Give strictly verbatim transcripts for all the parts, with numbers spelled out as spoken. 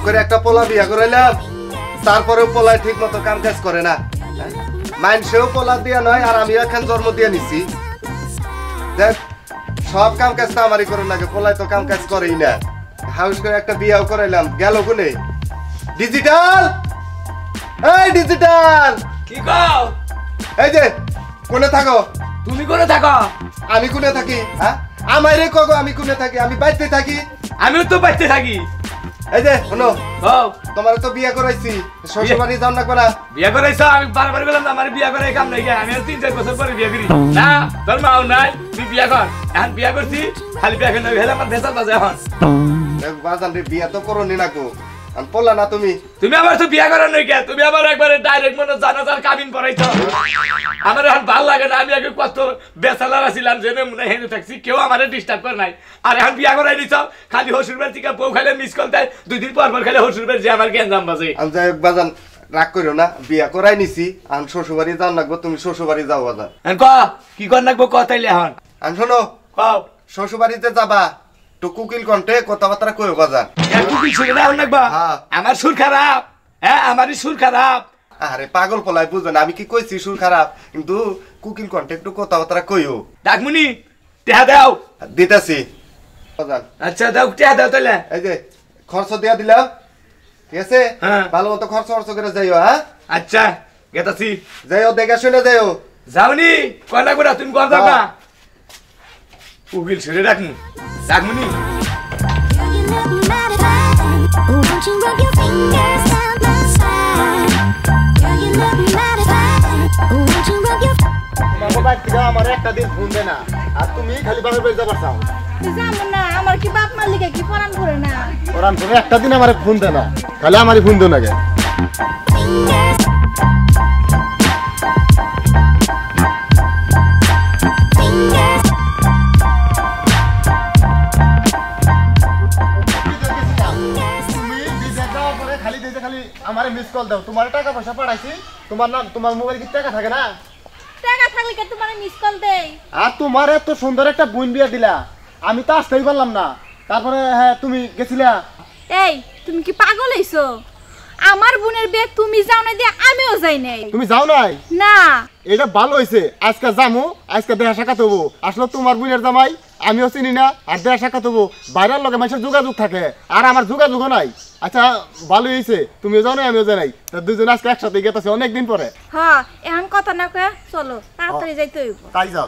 করে একটা পোলা বিয়া করাইলাম, তারপরেও পোলায় ঠিক মতো কাম কাজ করে না। মাইনসেও পোলা দিয়া নয়, আর আমিও এখন জন্ম দিয়ে নিছি। দেখ সব কাম কাজ তো আমারই করে লাগে, পোলায় তো কাম কাজ করেই না। হাউস করে একটা বিয়াও করাইলাম, গেল কোনে? ডিজিটাল, এই ডিজিটাল, কি কও? এই যে কোনে থাকো? তুমি কোনে থাকো? আমি কোনে থাকি? হ্যাঁ আমারে কগো, আমি কোনে থাকি? আমি বাইতে থাকি। আমিও তো বাইতে থাকি। এই যে শোনো, হও তোমার তো বিয়া করাইছি, শ্বশুর বাড়ি যাও না কোনা? বিয়া করাইছো? আমি বারবার বললাম না আমার বিয়া করে কাম নাই। আমি আর তিন চার বছর পরে বিয়া করি না। তোর মাও নাই, তুই বিয়া কর। এখন বিয়া করছি, খালি বিয়া করে হেলে আমার ভেসাল বাজে। এখন বাজান রে বিয়া তো করনি না কো, আমি পড়লা না তুমি? তুমি আমার তো বিয়া করার নই কে? তুমি আমার একবারে ডাইরেক্ট মনে জানাজার কাবিন পড়াইছো। আমার এখন ভাল লাগে না। আমি আগে কত বেসালার আছিলাম, জেনে মনে হেনে থাকছি, কেউ আমার ডিস্টার্ব করে নাই। আর এখন বিয়া করাই দিছ, খালি হসুর বাড়ি থেকে বউ খাইলে মিস কল দেয়, দুই দিন পর পর খাইলে হসুর বাড়ি যে আমার গেঞ্জাম বাজে। আমি যাই হোক বাজান, রাগ করিও না, বিয়া করাই নিছি, আমি শ্বশুর বাড়ি যাও লাগবো, তুমি শ্বশুর বাড়ি যাও বাজান। ক কি কর নাকবো ক তাইলে? এখন আমি শোনো, কও শ্বশুর বাড়িতে যাবা তো কুকিল কণ্ঠে কথাবার্তা কইও বাজান। কুকিল শুনে না নাকবা? আমার সুর খারাপ? হ্যাঁ আমারই সুর খারাপ? আরে পাগল পলাই বুঝবে না, আমি কি কইছি সুর খারাপ? কিন্তু কুকিল কণ্ঠে একটু কথাবার্তা কইও। ডাকমুনি টেহা দাও। দিতাছি বাজান। আচ্ছা দাও, টেহা দাও তাহলে। এই যে খরচ দিয়া দিলাম, ঠিক আছে? হ্যাঁ ভালো মতো খরচ খরচ করে যাইও। হ্যাঁ আচ্ছা গেতাছি। যাইও, দেখে শুনে যাইও। যাওনি কয় লাগবে না, তুমি কর দাও না। উকিল ছেড়ে ডাকমু, ডাকমুনি। আমার একটা দিন ফোন দে না, আর তুমি খালি বাপের বাড়ি যাবার চাও। যাবো না, আমার কি বাপ মালিকে কি পরান করে না? পরান করে একটা দিন আমার ফোন দে না, খালি আমারই ফোন দে না গে। আমারে মিস কল দাও, তোমার টাকা পয়সা পাঠাইছি, তোমার নাম তোমার মোবাইল কি টাকা থাকে না? টাকা থাকলে কি তোমার মিস কল দেই? আর তোমার এত সুন্দর একটা বোন বিয়া দিলা, আমি তো আসতেই পারলাম না। তারপরে হ্যাঁ তুমি গেছিলা। এই তুমি কি পাগল হইছো? আমার বোনের বিয়ে তুমি যাও না দিয়ে আমিও যাই নাই। তুমি যাও নাই? না এটা ভালো হইছে, আজকে যামু, আজকে দেখা সাক্ষাৎ হবো। আসলে তোমার বোনের জামাই আমিও চিনি না, আর দেখা সাক্ষাৎ হবো। বাইরের লগে মানুষের যোগাযোগ থাকে, আর আমার যোগাযোগও নাই। আচ্ছা ভালো হয়েছে, তুমিও যাও নাই আমিও জানাই, দুজন আজকে একসাথে গেতেছে অনেকদিন পরে। হ্যাঁ এখন কথা না কয়ে চলো তাড়াতাড়ি যাইতে হইব। তাই যাও।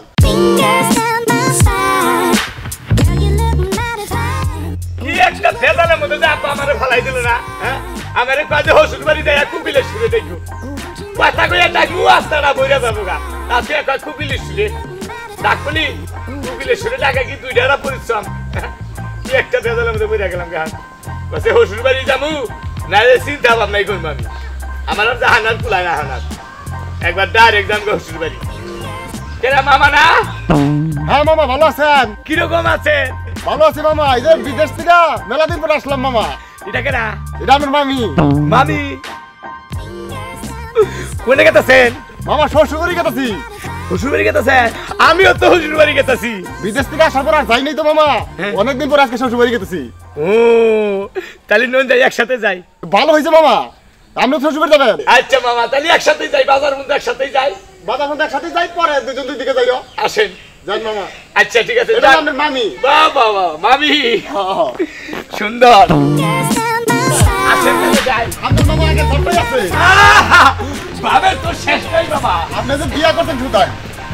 কি একটা ফেদালের মধ্যে যে আপা আমারে ফালাই দিল না। হ্যাঁ আমারে কাজে হসুর বাড়ি দেয়া কুবিলে শুরে দেখো, কথা কইয়া ডাকমু আস্তাটা বইরা যাবো গা। আজকে একটা কুবিলে শুরে ডাকবনি, কুবিলে শুরে ডাকা কি দুইটারা পরিশ্রম। কি একটা ফেদালের মধ্যে বইরা গেলাম গা। কাছে হসুর বাড়ি যাবো না, চিন্তা ভাবনাই করবো আমি। আমার আর জাহানার কুলাই না হানার, একবার ডাইরেক্ট যাম হসুর বাড়ি। কেনা মামা না? হ্যাঁ মামা ভালো আছেন? কিরকম আছে? ভালো আছি মামা, এই যে বিদেশ থেকে মেলা দিন পরে আসলাম মামা। এটা কেনা? এটা আমার মামি। মামি কোনে গেতেছেন? মামা শ্বশুর বাড়ি গেতেছি। শ্বশুর বাড়ি গেতেছেন? আমিও তো শ্বশুর বাড়ি গেতেছি। বিদেশ থেকে আসার পর আর যাই নাই তো মামা, অনেকদিন পরে আজকে শ্বশুর বাড়ি গেতেছি। ও তাহলে নন যাই, একসাথে যাই। ভালো হয়েছে মামা, আপনিও শ্বশুর বাড়ি যাবেন? আচ্ছা মামা তাহলে একসাথে যাই, বাজার মধ্যে একসাথে যাই। বাজার মধ্যে একসাথে যাই, পরে দুজন দুই দিকে যাইও। আসেন যান মামা। আচ্ছা ঠিক আছে। এটা আমার মামি। বাহ বাহ বাহ, মামি সুন্দর। আসেন তাহলে যাই। আপনার মামা আগে সবটাই আছে। বাবে তো শেষ নাই বাবা। আপনি যে বিয়া করতেন ঢুকায়।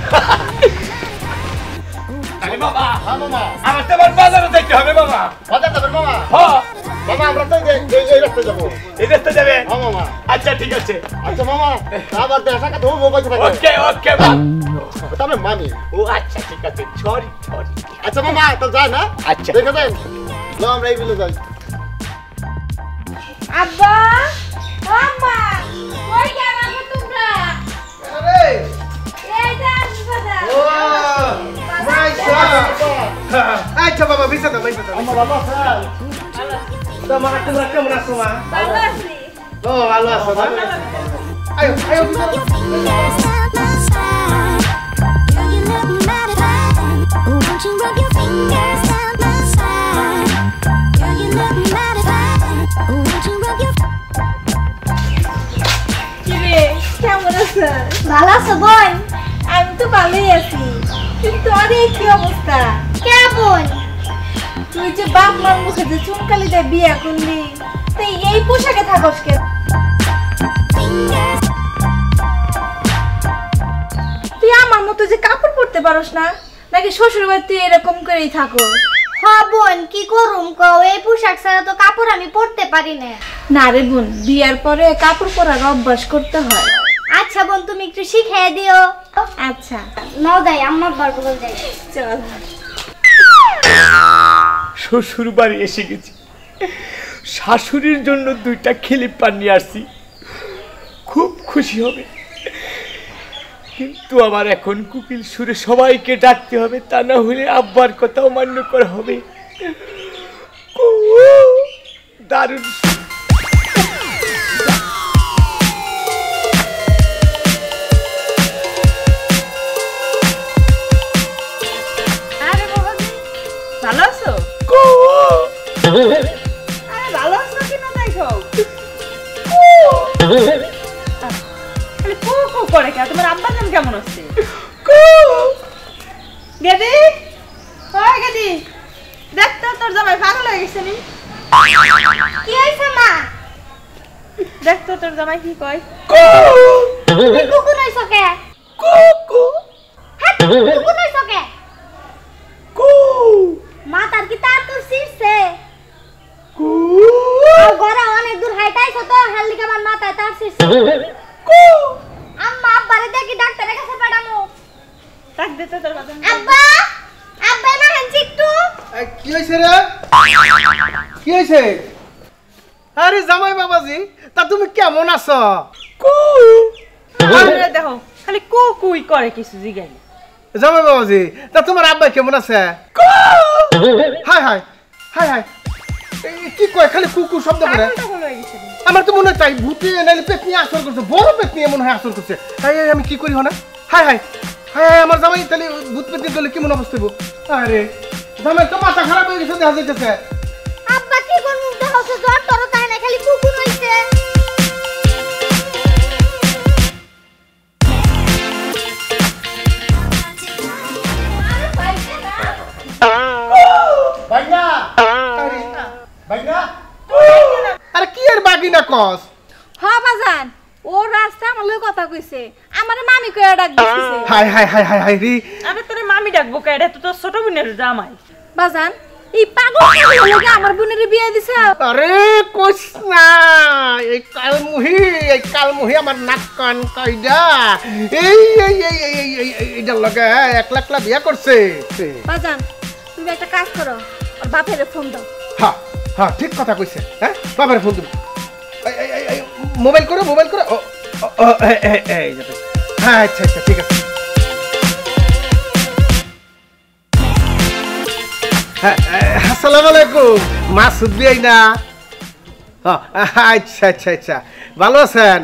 আরে বাবা, হ্যাঁ মামা, আমার তো আবার বাজারে যাইতে হবে বাবা। বাজার যাবেন মামা? হ্যাঁ মামা আমরা তো এই এই রাস্তায় যাবো। এই রাস্তা যাবে? হ্যাঁ মামা। আচ্ছা ঠিক আছে। আচ্ছা মামা, আবার দেখা কথা হবো বলতে থাকো। ওকে ওকে বাবা। তবে মামি। ও আচ্ছা ঠিক আছে, সরি সরি। আচ্ছা মামা তো যাই না? আচ্ছা দেখে দেন। লো আমরা এই বিলে যাই। আব্বা আম্মা কই গেলা তোমরা? আরে এই যে আসবাদা। ও মাই গড। আচ্ছা বাবা বিছা দাও, বিছা দাও। আমার বাবা স্যার। ভালো তোমার তোমরা কেমন আছো মা? ভালো আছি। ও ভালো আছো, ভালো আছো। আয়ো আয়ো বিছা দাও। Won't you rub your fingers down my side? Girl, you look mighty fine. Won't you আছো? ভালো আছো বোন? আমি তো ভালোই আছি, কিন্তু আরে কি অবস্থা? কে বোন? তুই যে বাপ মার মুখে যে চুনকালি দিয়ে বিয়ে করলি, তুই এই পোশাকে থাকস কেন? তুই আমার মতো যে কাপড় পরতে পারস না, নাকি শ্বশুর বাড়ি তুই এরকম করেই থাকো? হ বোন, কি করুম কও, এই পোশাক ছাড়া তো কাপড় আমি পরতে পারি না। না রে বোন, বিয়ার পরে কাপড় পরার অভ্যাস করতে হয়। আচ্ছা বোন, তুমি একটু শিখিয়ে দিও। আচ্ছা নাও যাই, আম্মা বার বল যাই। চল। শ্বশুর বাড়ি এসে গেছি, শাশুড়ির জন্য দুইটা খিলিপ পান নিয়ে আসছি, খুব খুশি হবে। কিন্তু আমার এখন কুকিল সুরে সবাইকে ডাকতে হবে, তা না হলে আব্বার কথাও মান্য করা হবে। দারুণ। আরে বাবাজি, ভালো আছো? আরে ভালো আছো কিনা দেখো। আরে কো কো করে কে? তোমার আব্বা জান কেমন আছে? গেদি, ওই গেদি, দেখ তো তোর জামাই পাগল হয়ে গেছে নি। কি হইছে মা? দেখ তো তোর জামাই কি কয়। তুমি কুকুর হইছো কে? হ্যাঁ, কুকুর হইছো কে? মা তার কি তার তোর শিরছে? আর গড়া অনেক দূর হাইটাইছো তো, হালকা আমার মাথায় তার শিরছে। আম্মা আব্বারে দেখি ডাক্তারের কাছে পাঠামু। ডাক দে তো তোর বাজান। আব্বা, আব্বা না হানছি একটু। কি হয়েছে রে? কি হয়েছে? আরে জামাই বাবাজি, তা তুমি কেমন আছো? আরে দেখো, খালি কু কুই করে কিছু জিগাই। জামাই বাবাজি, তা তোমার আব্বা কেমন আছে? হাই হাই হাই হাই, এই কি কয় খালি কুকু শব্দ করে? পাগল হয়ে গেছে নি। আমার তো মনে হয় তাই ভূতে নাইলে পেট নিয়ে আসর করছে, বড় পেট নিয়ে মনে হয় আসর করছে। হাই হাই, আমি কি করি হনা? হাই হাই হাই হাই, আমার জামাই তাহলে ভূত পেট নিয়ে গেলে কেমন অবস্থা হইব? আরে জামাই তো মাথা খারাপ হয়ে গেছে, দেখা যাইতেছে। আব্বা কি করমু, দেখো জ্বর টর তাই না, খালি কুকুর হইছে। ভাইনা আরে ভাইনা, আরে কি এর বাগিনা কস? হ বাজান, ও রাস্তা আমার লগে কথা কইছে, আমারে মামি কইয়া ডাক দিছে। হাই হাই হাই হাই হাই রে, আরে তোরে মামি ডাকবো কে? এটা তো তোর ছোট বোনের জামাই। বাজান, এই পাগল পাগল লগে আমার বোনের বিয়ে দিছে। আরে কোস না, এই কালমুহি এই কালমুহি আমার নাক কান কইডা এই এই এই এই এই এই এই এইটার লগে এক লাখ লাখ বিয়া করছে। বাজান, তুমি একটা কাজ করো, আর বাপের ফোন দাও। হ্যাঁ হ্যাঁ, ঠিক কথা কইছে। হ্যাঁ, বাবার ফোন দিবি। এই এই এই, এই মোবাইল করো, মোবাইল করো। ও ও, ও, এই এই এই যাবে। হ্যাঁ আচ্ছা আচ্ছা, ঠিক আছে। হ্যাঁ, আসসালামু আলাইকুম, মাসুদ বিয়াই না? হ্যাঁ, আচ্ছা আচ্ছা আচ্ছা, ভালো আছেন?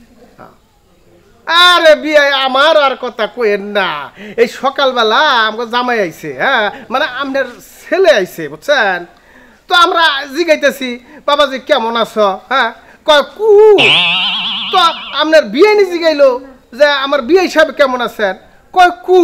আরে বিয়াই, আমার আর কথা কইেন না। এই সকালবেলা আমাকে জামাই আইছে, হ্যাঁ মানে আপনার ছেলে আইছে, বুঝছেন? তো আমরা জিগাইতেছি, বাবাজি কেমন আছো? হ্যাঁ কয় কু। তো আপনার বিয়ে নি জিগাইলো যে আমার বিয়ে হিসাবে কেমন আছেন? কয় কু।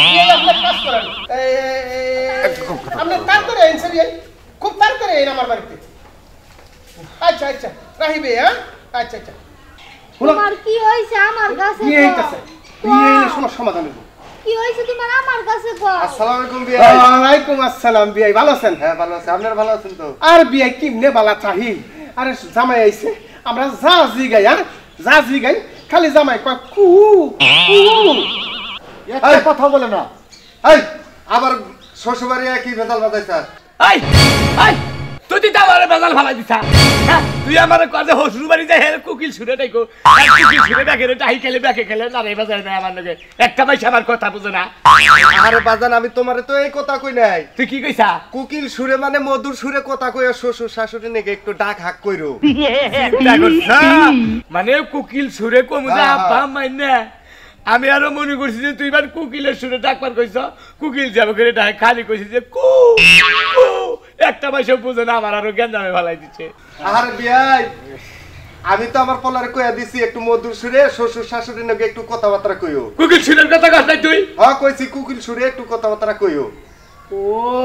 আপনি তাড়াতাড়ি আইন স্যার, খুব তাড়াতাড়ি আইন আমার বাড়িতে। আচ্ছা আচ্ছা, রাহিবে। হ্যাঁ আচ্ছা আচ্ছা, তোমার কি হইছে আমার কাছে? বিয়ে হইতাছে, বিয়ে হইলে সমস্যা সমাধান হইব। কি হইছে তোমার আমার কাছে কও? আসসালামু আলাইকুম বিয়াই। ওয়ালাইকুম আসসালাম বিয়াই, ভালো আছেন? হ্যাঁ ভালো আছে, আপনারা ভালো আছেন তো? আর বিয়াই কিমনে বালা চাহি? আরে জামাই আইছে, আমরা যা জিগাই, হ্যাঁ যা জিগাই, খালি জামাই কয় কু কু। একটা কথা বলে না। এই আবার শ্বশুরবাড়ি কি ভেজাল বাজাইছ? আই আই তুই তো আমার বেজাল ফালাই দিছা। হ্যাঁ, তুই আমার কাছে শ্বশুর বাড়ি যাই হ্যাঁ কুকিল সুরে ডাইকো, আর কুকিল সুরে ডাকে রে ডাই খেলে ব্যাকে খেলে না রে বাজার না আমার লগে একটা পয়সা আমার কথা বুঝে না। আরে বাজান, আমি তোমারে তো এই কথা কই নাই। তুই কি কইছা? কুকিল সুরে মানে মধুর সুরে কথা কইয়া শ্বশুর শাশুড়ি নাকি একটু ডাক হাক কইরো। চিন্তা করছা? মানে কুকিল সুরে কমু যা হ্যাঁ, হ্যাঁ। আপা মাইনা। আমি আরো মনে করছি যে তুই বার কুকিলের সুরে ডাকবার কইছ, কুকিল যাবে করে ডাক খালি কইছি যে কু কু, একটা পয়সা বুঝে না, আমার আরো জ্ঞান জামে ফালাই দিচ্ছে। আরে বিয়াই, আমি তো আমার পোলারে কইয়া দিছি একটু মধুর সুরে শ্বশুর শাশুড়ির নাকি একটু কথাবার্তা কইও। কুকিল সুরের কথা কস নাই তুই? হ্যাঁ কইছি কুকিল সুরে একটু কথাবার্তা কইও। ও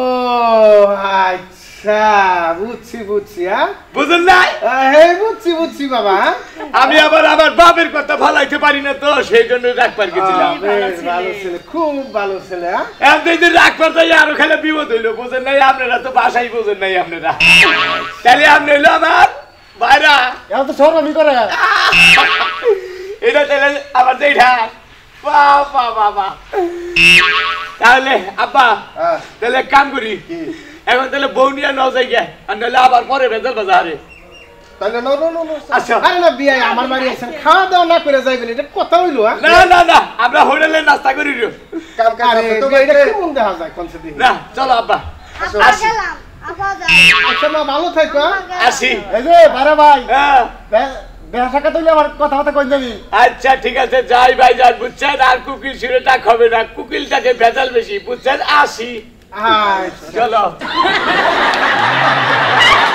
আচ্ছা বুঝছি বুঝছি হ্যাঁ বুঝুন নাই? হ্যাঁ বুঝছি বুঝছি বাবা। আমি আবার আমার বাপের কথা ভালাইতে পারি না তো সেই জন্য রাখবার গেছিলাম। বেশ ভালো ছেলে খুব ভালো ছেলে হ্যাঁ একদিন রাখবার যাই আরো খেলে বিপদ হইলো। বুঝেন নাই আপনারা তো বাসাই বুঝেন নাই আপনারা। তাহলে আপনি হইলো আমার ভাইরা। এখন তো সর আমি করে এটা তাহলে আমার যেটা বাবা বাবা। তাহলে আব্বা হ্যাঁ তাহলে এক কাম করি, এখন তাহলে বউ নিয়ে ন যাই গে, আর নাহলে আবার পরে ভেজাল বাজারে। তাহলে না না না আচ্ছা আরে না বিয়ে আমার বাড়ি আছেন খাওয়া দাওয়া না করে যাইবেন এটা কথা হইলো হ্যাঁ না না না আমরা হোটেলে নাস্তা করি রে। কাম কাজ আরে আছে তো বিয়ে, এটা বাইরে। কেমন দেখা যায় কোন সেদিন না চলো আব্বা আপা আসি গেলাম আপা যাই আচ্ছা মা ভালো থাকো হ্যাঁ? আসি। এই যে বারে ভাই হ্যাঁ বেহাসাকা তৈলে আমার কথা কথা কই যাবি আচ্ছা ঠিক আছে যাই ভাই যান বুঝছেন। আর কুকিল সুরেটা হবে না, কুকিলটাকে ভেজাল বেশি বুঝছেন। আসি আচ্ছা চলো।